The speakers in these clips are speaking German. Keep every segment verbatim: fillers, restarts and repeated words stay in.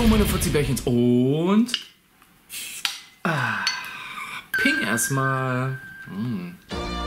Hallo meine Fuzzibärchens und ah, Ping erstmal. Hm.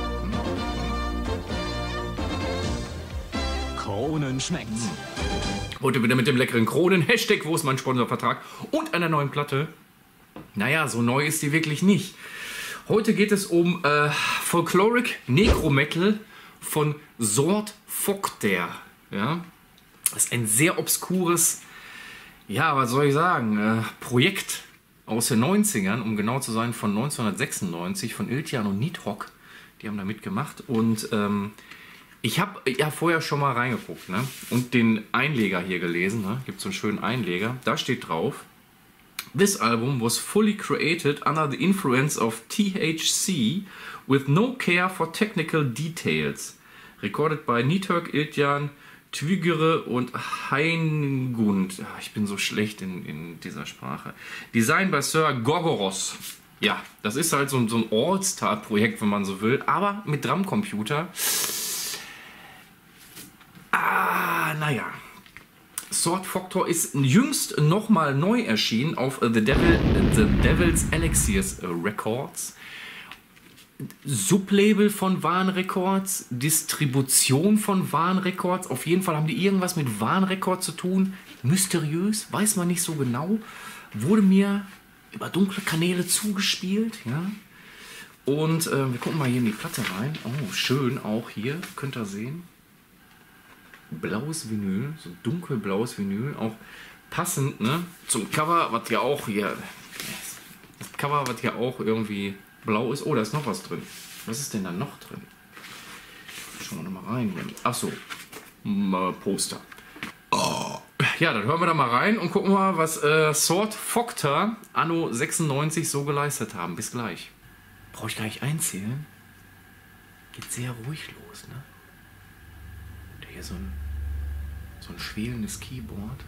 Kronen schmeckt's. Heute wieder mit dem leckeren Kronen, Hashtag, wo ist mein Sponsorvertrag und einer neuen Platte. Naja, so neu ist die wirklich nicht. Heute geht es um äh, Folkloric Necrometal von Sword Focter. Ja? Das ist ein sehr obskures, ja, was soll ich sagen, äh, Projekt aus den neunzigern, um genau zu sein, von neunzehnhundertsechsundneunzig, von Iltjan und Nidhogg. Die haben da mitgemacht und ähm, ich habe ja vorher schon mal reingeguckt, ne? Und den Einleger hier gelesen, ne? Gibt so einen schönen Einleger, da steht drauf: This album was fully created under the influence of T H C with no care for technical details. Recorded by Nidhogg, Iltjan, Twigere und Heingund. Ich bin so schlecht in, in dieser Sprache. Design by Sir Gorgoros. Ja, das ist halt so, so ein All-Star-Projekt, wenn man so will, aber mit Drumcomputer. Ah, naja. Sword Focter ist jüngst nochmal neu erschienen auf The, Devil, The Devil's Elixirs Records. Sublabel von Warn Records, Distribution von Warn Records. Auf jeden Fall haben die irgendwas mit Warn Records zu tun. Mysteriös, weiß man nicht so genau. Wurde mir über dunkle Kanäle zugespielt. Ja? Und äh, wir gucken mal hier in die Platte rein. Oh, schön auch hier, könnt ihr sehen. Blaues Vinyl, so dunkelblaues Vinyl, auch passend, ne, zum Cover, was ja auch hier, das Cover, was ja auch irgendwie blau ist. Oh, da ist noch was drin. Was ist denn da noch drin? Schauen wir noch mal rein hier. Achso, Poster. Oh. Ja, dann hören wir da mal rein und gucken mal, was äh, Sword Focter anno sechsundneunzig so geleistet haben. Bis gleich. Brauche ich gar nicht einzählen. Geht sehr ruhig los, ne? Hier so ein, so ein schwelendes Keyboard.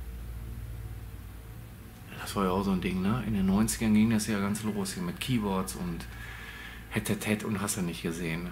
Ja, das war ja auch so ein Ding, ne? In den neunzigern ging das ja ganz los hier mit Keyboards und Head-Head und hast du nicht gesehen.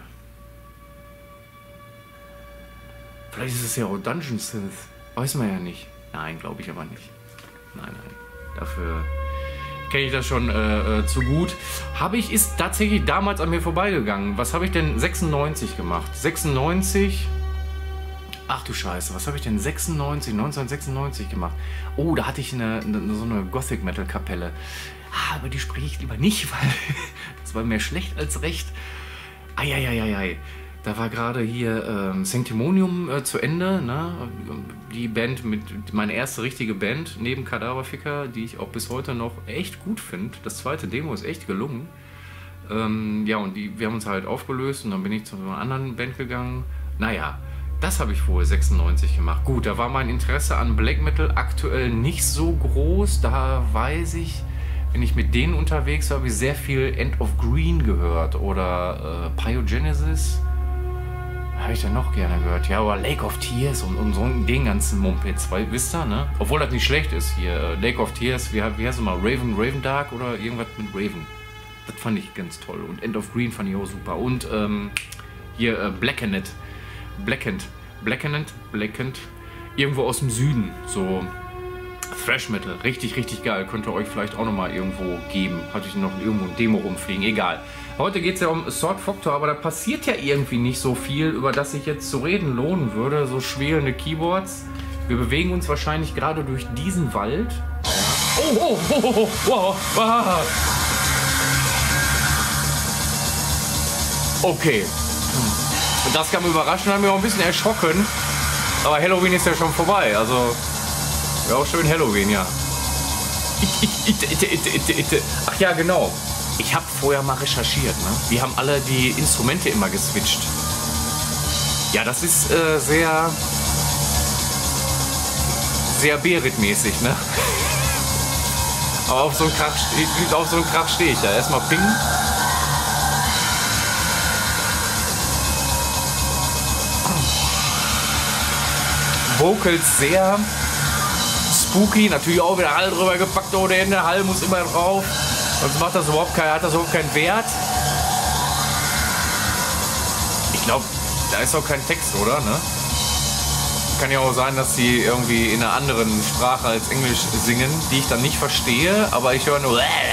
Vielleicht ist es ja auch Dungeon Synth. Weiß man ja nicht. Nein, glaube ich aber nicht. Nein, nein. Dafür kenne ich das schon äh, äh, zu gut. Habe ich, ist tatsächlich damals an mir vorbeigegangen. Was habe ich denn sechsundneunzig gemacht? sechsundneunzig... Ach du Scheiße, was habe ich denn sechsundneunzig, neunzehnhundertsechsundneunzig gemacht? Oh, da hatte ich eine, eine, so eine Gothic-Metal-Kapelle. Ah, aber die spreche ich lieber nicht, weil das war mehr schlecht als recht. Eieieiei. Da war gerade hier ähm, Sanctimonium äh, zu Ende, ne? Die Band, mit meine erste richtige Band neben Kadaverficker, die ich auch bis heute noch echt gut finde. Das zweite Demo ist echt gelungen. Ähm, ja, und die, wir haben uns halt aufgelöst und dann bin ich zu einer anderen Band gegangen. Naja. Das habe ich wohl sechsundneunzig gemacht. Gut, da war mein Interesse an Black Metal aktuell nicht so groß. Da weiß ich, wenn ich mit denen unterwegs war, habe ich sehr viel End of Green gehört. Oder äh, Pyogenesis. Habe ich dann noch gerne gehört. Ja, oder Lake of Tears und, und so den ganzen Mumpitz. Weil, wisst ihr, ne? Obwohl das nicht schlecht ist hier. Lake of Tears, wie, wie heißt es mal? Raven, Raven Dark oder irgendwas mit Raven. Das fand ich ganz toll. Und End of Green fand ich auch super. Und ähm, hier äh, Blackened. Blackened, Blackened, Blackened, irgendwo aus dem Süden, so Thrash Metal, richtig, richtig geil, könnt ihr euch vielleicht auch nochmal irgendwo geben, hatte ich noch irgendwo ein Demo rumfliegen, egal. Heute geht es ja um Sword Focter, aber da passiert ja irgendwie nicht so viel, über das sich jetzt zu reden lohnen würde, so schwelende Keyboards. Wir bewegen uns wahrscheinlich gerade durch diesen Wald. Ja. Oh, oh, oh, oh, oh, wow, wow. Okay. Hm. Das kam überraschend, hat mich auch ein bisschen erschrocken. Aber Halloween ist ja schon vorbei, also wäre auch schön Halloween, ja. Ach ja, genau. Ich habe vorher mal recherchiert, ne? Die haben alle die Instrumente immer geswitcht. Ja, das ist äh, sehr, sehr Berit-mäßig, ne? Aber auf so einen Krach, auf so einen Krach stehe ich ja. Erstmal Ping. Vocals sehr spooky, natürlich auch wieder Hall drüber gepackt ohne Ende, Hall muss immer drauf, sonst macht das überhaupt kein, hat das überhaupt keinen Wert. Ich glaube, da ist auch kein Text, oder? Ne? Kann ja auch sein, dass sie irgendwie in einer anderen Sprache als Englisch singen, die ich dann nicht verstehe, aber ich höre nur...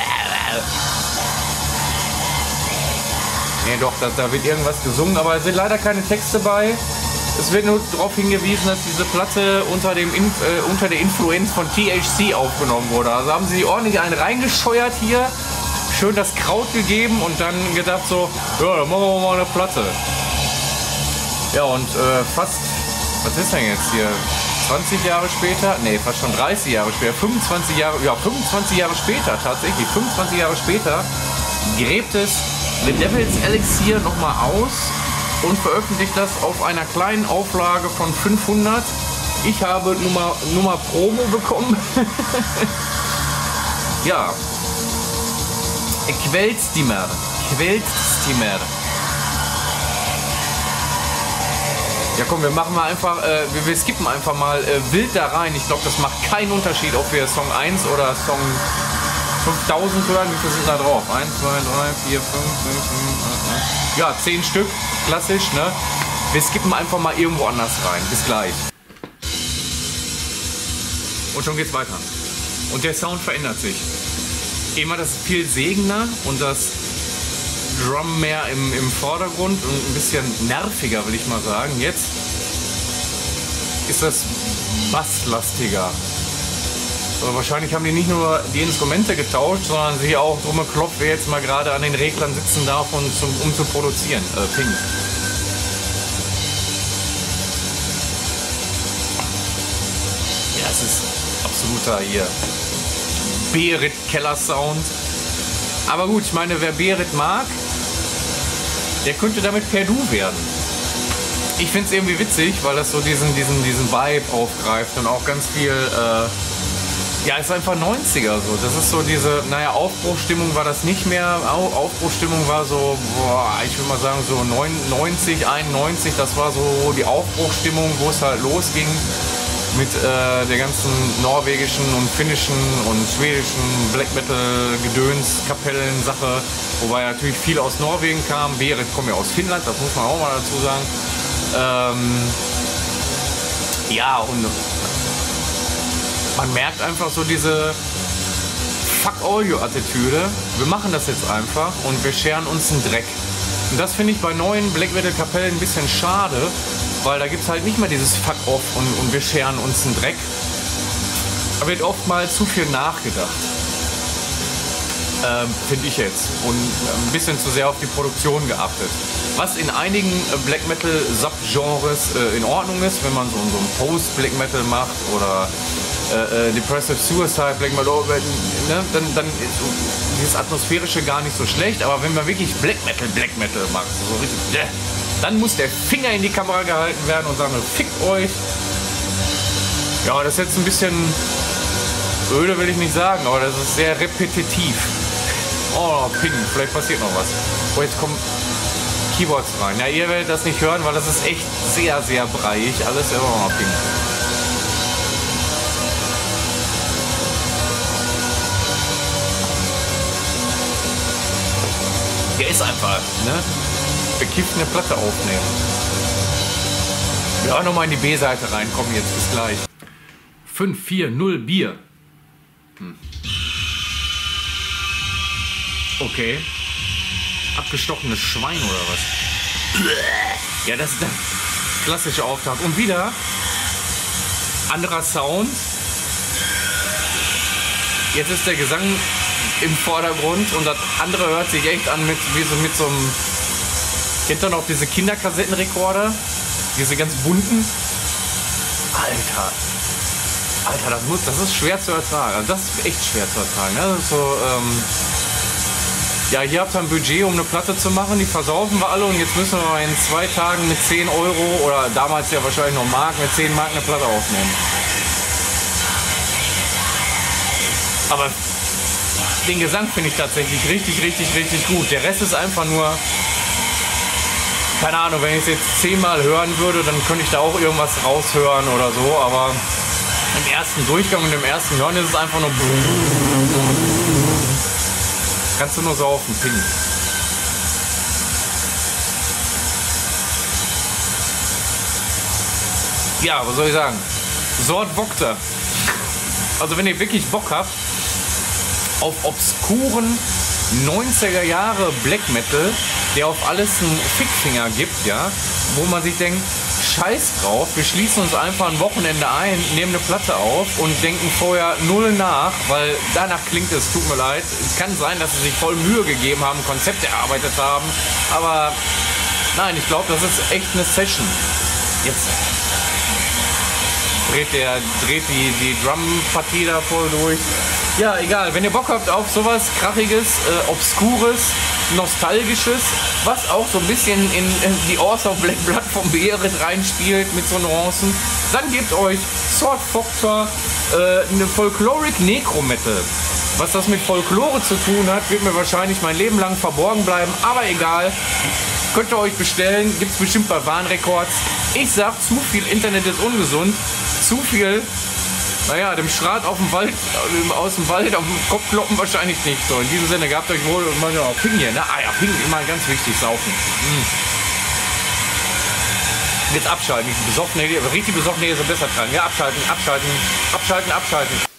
Nee, doch, da, da wird irgendwas gesungen, aber es sind leider keine Texte bei. Es wird nur darauf hingewiesen, dass diese Platte unter, dem Inf äh, unter der Influenz von T H C aufgenommen wurde. Also haben sie ordentlich einen reingescheuert hier, schön das Kraut gegeben und dann gedacht so, ja, dann machen wir mal eine Platte. Ja, und äh, fast, was ist denn jetzt hier, zwanzig Jahre später, nee, fast schon dreißig Jahre später, fünfundzwanzig Jahre, ja, fünfundzwanzig Jahre später tatsächlich, fünfundzwanzig Jahre später, gräbt es The Devil's Elixir nochmal aus und veröffentlicht das auf einer kleinen Auflage von fünfhundert. Ich habe Nummer, Nummer Promo bekommen. Ja. Quellstimer. Quellstimer. Ja komm, wir machen mal einfach, äh, wir, wir skippen einfach mal äh, wild da rein. Ich glaube, das macht keinen Unterschied, ob wir Song eins oder Song fünftausend hören. Wie viele sind da drauf? eins, zwei, drei, vier, fünf, sechs, sieben, acht, neun. Ja, zehn Stück. Klassisch, ne? Wir skippen einfach mal irgendwo anders rein. Bis gleich. Und schon geht's weiter. Und der Sound verändert sich. Immer das viel segender und das Drum mehr im, im Vordergrund und ein bisschen nerviger, will ich mal sagen. Jetzt ist das basslastiger. Also wahrscheinlich haben die nicht nur die Instrumente getauscht, sondern sich auch drum geklopft, wer jetzt mal gerade an den Reglern sitzen darf, und zum, um zu produzieren. Äh, Ping. Ja, es ist absoluter hier Berit Keller Sound. Aber gut, ich meine, wer Berit mag, der könnte damit per Du werden. Ich finde es irgendwie witzig, weil das so diesen, diesen, diesen Vibe aufgreift und auch ganz viel, äh, ja, ist einfach neunziger so. Das ist so diese, naja, Aufbruchstimmung war das nicht mehr. Aufbruchstimmung war so, boah, ich würde mal sagen so neunzig, einundneunzig, das war so die Aufbruchstimmung, wo es halt losging mit äh, der ganzen norwegischen und finnischen und schwedischen Black Metal Gedöns Kapellen Sache, wobei natürlich viel aus Norwegen kam. Berit kommt ja aus Finnland, das muss man auch mal dazu sagen. Ähm, ja, und man merkt einfach so diese Fuck-All-You-Attitüde. Wir machen das jetzt einfach und wir scheren uns einen Dreck. Und das finde ich bei neuen Black Metal Kapellen ein bisschen schade, weil da gibt es halt nicht mehr dieses Fuck-Off und, und wir scheren uns einen Dreck. Da wird oftmals zu viel nachgedacht. Ähm, finde ich jetzt. Und ein bisschen zu sehr auf die Produktion geachtet. Was in einigen Black Metal Subgenres äh, in Ordnung ist, wenn man so, so ein Post-Black Metal macht oder äh, Depressive Suicide Black Metal, ne, dann, dann ist dieses Atmosphärische gar nicht so schlecht. Aber wenn man wirklich Black Metal, Black Metal macht, so richtig, äh, dann muss der Finger in die Kamera gehalten werden und sagen, fickt euch. Ja, das ist jetzt ein bisschen öde, will ich nicht sagen, aber das ist sehr repetitiv. Oh, Ping, vielleicht passiert noch was. Oh, jetzt kommen Keyboards rein. Ja, ihr werdet das nicht hören, weil das ist echt sehr, sehr breiig. Alles immer noch Ping. Der ist einfach, ne? Bekifft eine Platte aufnehmen. Ja, nochmal in die B-Seite reinkommen jetzt, bis gleich. fünf vier null Bier. Hm. Okay. Abgestochenes Schwein oder was? Ja, das ist der klassische Auftakt. Und wieder anderer Sound. Jetzt ist der Gesang im Vordergrund und das andere hört sich echt an mit, wie so mit so einem... Kennt ihr noch diese Kinderkassettenrekorder? Diese ganz bunten? Alter. Alter, das muss, das ist schwer zu ertragen. Also das ist echt schwer zu ertragen. Ne? Das ist so, ähm ja, hier habt ihr ein Budget, um eine Platte zu machen. Die versaufen wir alle und jetzt müssen wir in zwei Tagen mit zehn Euro oder damals ja wahrscheinlich noch Mark, mit zehn Mark eine Platte aufnehmen. Aber den Gesang finde ich tatsächlich richtig, richtig, richtig gut. Der Rest ist einfach nur... Keine Ahnung, wenn ich es jetzt zehnmal hören würde, dann könnte ich da auch irgendwas raushören oder so, aber im ersten Durchgang und im ersten Hören ist es einfach nur... Kannst du nur saufen, Ping. Ja, was soll ich sagen? Sword Vokter. Also wenn ihr wirklich Bock habt auf obskuren neunziger Jahre Black Metal, der auf alles einen Fickfinger gibt, ja, wo man sich denkt, scheiß drauf, wir schließen uns einfach ein Wochenende ein, nehmen eine Platte auf und denken vorher null nach, weil danach klingt es, tut mir leid. Es kann sein, dass sie sich voll Mühe gegeben haben, Konzept erarbeitet haben, aber nein, ich glaube, das ist echt eine Session. Jetzt dreht, der, dreht die, die Drum-Partie da voll durch. Ja, egal, wenn ihr Bock habt auf sowas Krachiges, äh, Obskures, Nostalgisches, was auch so ein bisschen in, in die Ors of Black Blood vom Beherit reinspielt mit so Nuancen, dann gebt euch Sword Vokter, äh, eine Folkloric Necro Metal. Was das mit Folklore zu tun hat, wird mir wahrscheinlich mein Leben lang verborgen bleiben, aber egal. Könnt ihr euch bestellen, gibt es bestimmt bei Warnrecords. Ich sag, zu viel Internet ist ungesund, zu viel, naja, dem Schrat auf dem Wald, aus dem Wald auf dem Kopf kloppen wahrscheinlich nicht so. In diesem Sinne, gehabt euch wohl und mal ja, Ping hier, ne? Ah ja, Ping, immer ganz wichtig, saufen. Mm. Jetzt abschalten, ich besoffen, richtig besoffen, hier ist er besser dran. Ja, abschalten, abschalten, abschalten, abschalten.